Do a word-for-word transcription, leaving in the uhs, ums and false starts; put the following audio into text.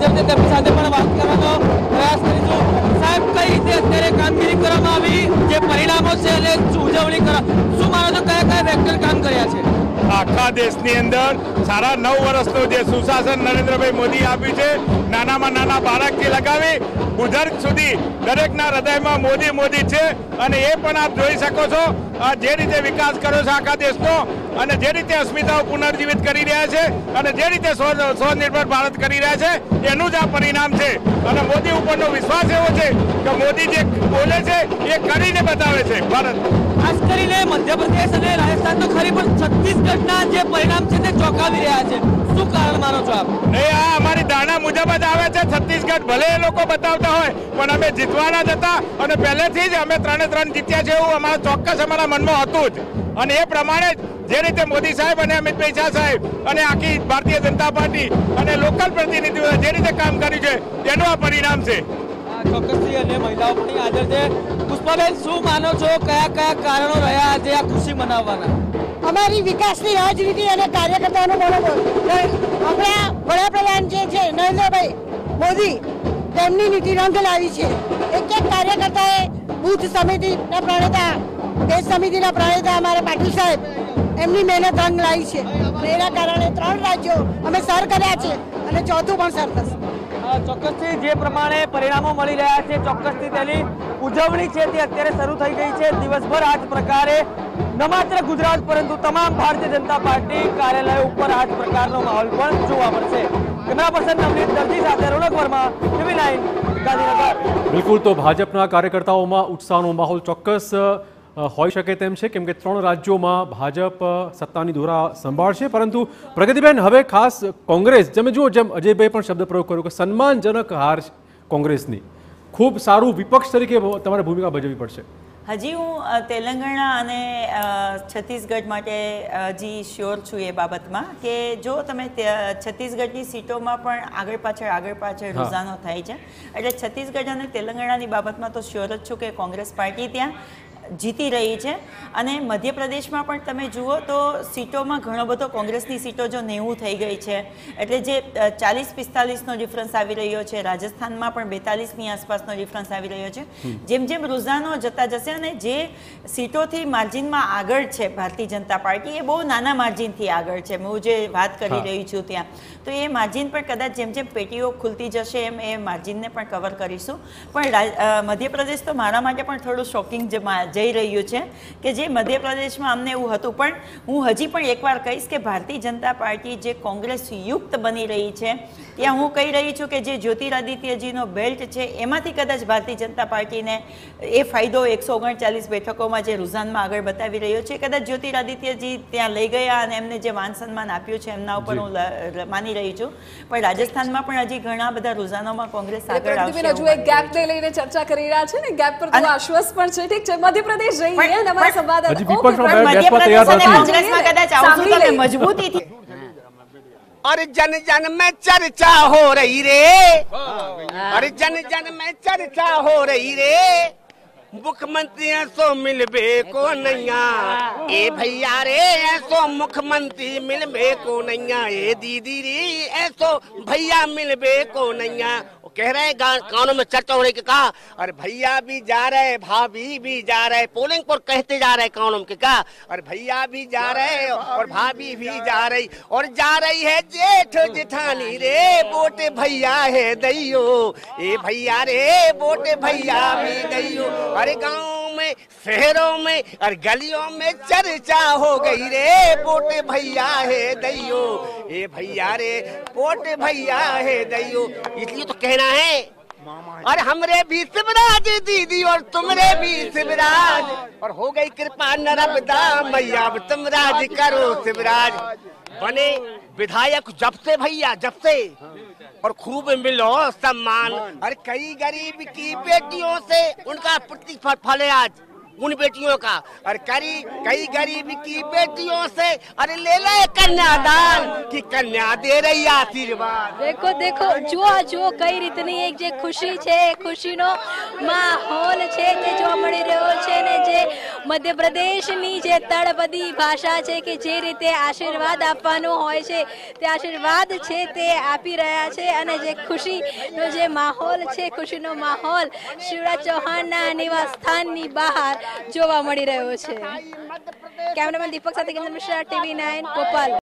તેમની સાથે પણ વાત કરવાનો પ્રયાસ કરીશું। સાહેબ, કઈ રીતે અત્યારે કામગીરી કરવામાં આવી, જે પરિણામો છે અને ઉજવણી કરવા શું માનો છો, કયા કયા વેક્ટર કામ કર્યા છે? આખા દેશની અંદર સાડા નવ વર્ષનું જે સુશાસન નરેન્દ્રભાઈ મોદી આપ્યું છે, નાનામાં નાના બાળકથી લગાવી બુઝુર્ગ સુધી દરેકના હૃદયમાં મોદી મોદી છે। અને એ પણ આપ જોઈ શકો છો જે રીતે વિકાસ કર્યો છે આખા દેશનો, અને જે રીતે અસ્મિતાઓ પુનર્જીવિત કરી રહ્યા છે, અને જે રીતે સ્વનિર્ભર ભારત કરી રહ્યા છે, એનું જ આ પરિણામ છે। અને મોદી ઉપરનો વિશ્વાસ એવો છે કે મોદી જે બોલે છે એ કરીને બતાવે છે ભારત। ખાસ કરીને મધ્યપ્રદેશ અને રાજસ્થાન તો ખરી, પણ છત્તીસગઢના જે પરિણામ છે તે ચોંકાવી રહ્યા છે, શું કારણ માનો છો આપ? નહીં, આ અમારી ધારણા મુજબ જ આવે છે। છત્તીસગઢ ભલે એ લોકો બતાવતા હોય, પણ અમે જીતવાના જ હતા, અને પહેલેથી જ અમે ત્રણે ત્રણ જીત્યા છે એવું અમારા ચોક્કસ અમારા મનમાં હતું જ। અને એ પ્રમાણે જ જે રીતે મોદી સાહેબ અને અમિતભાઈ શાહ સાહેબ અને આખી ભારતીય જનતા પાર્ટી અને લોકલ પ્રતિનિધિઓએ જે રીતે કામ કર્યું છે તેનું આ પરિણામ છે। ચોક્કસથી અને મહિલાઓ પણ હાજર છે। પુષ્પાબેન, શું માનો છો, કયા કયા કારણો રહ્યા આજે આ ખુશી મનાવવાના? અમારી વિકાસની રાજનીતિ અને કાર્યકર્તાઓનો બરોબર આપણા વડાપ્રધાન જે છે નરેન્દ્રભાઈ મોદી, તેમની નીતિ રંગ લાવી છે। એક એક કાર્યકર્તાએ બૂથ સમિતિના પ્રણેતા, દેશ સમિતિના પ્રણેતા અમારા પાટીલ સાહેબ, એમની મહેનત રંગ લાવી છે। એના કારણે ત્રણ રાજ્યો અમે સર કર્યા છે અને ચોથું પણ સર થશે। ચોક્કસથી જે પ્રમાણે પરિણામો મળી રહ્યા છે, ચોક્કસથી તેની ઉજવણી છે તે અત્યારે શરૂ થઈ ગઈ છે। દિવસભર આ જ પ્રકારે ન માત્ર ગુજરાત પરંતુ તમામ ભારતીય જનતા પાર્ટી કાર્યાલય ઉપર આ જ પ્રકારનો માહોલ પણ જોવા મળશે। કેમેરા પર્સન નવનીત દર્દી સાથે રોનક વર્મા, ટીવી નાઇન, ગાંધીનગર। બિલકુલ, તો ભાજપના કાર્યકર્તાઓમાં ઉત્સાહનો માહોલ ચોક્કસ હોઈ શકે તેમ છે, કેમ કે ત્રણ રાજ્યોમાં ભાજપ સત્તાની ધોરા સંભાળશે। પરંતુ પ્રગતિબેન, હવે ખાસ કોંગ્રેસ, તમે જુઓ જેમ અજયભાઈ પણ શબ્દ પ્રયોગ કર્યો કે સન્માનજનક હાર કોંગ્રેસની, ખૂબ સારું વિપક્ષ તરીકે તમારે ભૂમિકા ભજવવી પડશે। હજી હું તેલંગાણા અને છત્તીસગઢ માટે હજી શ્યોર છું એ બાબતમાં કે જો તમે છત્તીસગઢની સીટોમાં પણ આગળ પાછળ આગળ પાછળ રૂઝાનો થાય છે, એટલે છત્તીસગઢ અને તેલંગાણાની બાબતમાં તો શ્યોર જ છું કે કોંગ્રેસ પાર્ટી ત્યાં જીતી રહી છે। અને મધ્યપ્રદેશમાં પણ તમે જુઓ તો સીટોમાં ઘણો બધો કોંગ્રેસની સીટો જો નેવું થઈ ગઈ છે, એટલે જે ચાલીસ પિસ્તાલીસનો ડિફરન્સ આવી રહ્યો છે, રાજસ્થાનમાં પણ બેતાલીસની આસપાસનો ડિફરન્સ આવી રહ્યો છે। જેમ જેમ રૂઝાનો જતા જશે અને જે સીટોથી માર્જિનમાં આગળ છે ભારતીય જનતા પાર્ટી, એ બહુ નાના માર્જિનથી આગળ છે, હું જે વાત કરી રહી છું ત્યાં, તો એ માર્જિન પણ કદાચ જેમ જેમ પેટીઓ ખુલતી જશે એમ એ માર્જિનને પણ કવર કરીશું। પણ મધ્યપ્રદેશ તો મારા માટે પણ થોડું શોકિંગ જઈ રહ્યું છે કે જે મધ્યપ્રદેશમાં અમને એવું હતું, પણ હું હજી પણ એકવાર કહીશ કે ભારતીય જનતા પાર્ટી જે કોંગ્રેસ યુક્ત બની રહી છે, ત્યાં હું કહી રહી છું કે જે જ્યોતિરાદિત્યજીનો બેલ્ટ છે એમાંથી કદાચ ભારતીય જનતા પાર્ટીને એ ફાયદો એકસો ઓગણચાલીસ બેઠકોમાં જે રૂઝાનમાં આગળ બતાવી રહ્યો છે, કદાચ જ્યોતિરાદિત્યજી ત્યાં લઈ ગયા અને એમને જે માન સન્માન આપ્યું છે એમના ઉપર હું માની રહી છું। પણ રાજસ્થાનમાં પણ હજી ઘણા બધા રૂઝાનોમાં કોંગ્રેસ આગળ આવશે। હજુ એક ગેપને લઈને ચર્ચા કરી રહ્યા છે ને, ગેપ પર તો આશ્વસ્ત પણ છે, ઠીક છે। મધ્યપ્રદેશ જઈએ અને અમારા સંવાદદાતા કોંગ્રેસમાં કદાચ આવશું તો મજબૂતીથી। और जन जन में चर्चा हो रही रे, और जन जन में चर्चा हो रही रे, मुख्यमंत्री ऐसो मिलबे को नैया, ए भैया रे ऐसो मुख्यमंत्री मिलबे को नैया, ए दीदी रे ऐसो भैया मिलबे को नैया। कह रहे कानों में चर्चा होने के कहा, और भैया भी जा रहे, भाभी भी जा रहे, पोलिंग पर कहते जा रहे कानों के कहा, और भैया भी जा रहे और भाभी भी जा रही, और जा रही है जेठ जेठानी रे, बोटे भैया है दैयो, ए भैया रे बोटे भैया भी दैयो। अरे गाँव में, शहरों में और गलियों में चर्चा हो गई रे, बोटे भैया है दैयो, ए भैया रे बोटे भैया है दैयो। इसलिए तो कहना है, और हमरे भी शिवराज दीदी और तुमरे भी शिवराज, और हो गई कृपा नर्मदा मैया, अब तुम राज करो शिवराज। बने विधायक जब से भैया जब से, और खूब मिलो सम्मान, और कई गरीब की बेटियों से उनका प्रतिफल है आज। उन बेटियों का। और करी कई गरीब की बेटियों से अरे ले ले कन्यादान की कन्या दे रही आशीर्वाद। देखो देखो जो जो कई રીતની એક જે ખુશી છે ખુશીનો માહોલ છે તે જોવા મળી રહ્યો છે ને જે મધ્યપ્રદેશની જે તળપદી ભાષા છે કે જે રીતે આશીર્વાદ આપવાનો હોય છે તે આશીર્વાદ છે તે આપી રહ્યા છે અને જે ખુશીનો જે માહોલ છે ખુશીનો માહોલ શિવરાજ ચૌહાણના નિવાસ સ્થાનની બહાર જોવા મળી રહ્યો છે। કેમેરામેન દીપક સાથે કેન્દ્ર મિશ્રા ટીવી નાઇન ભોપાલ।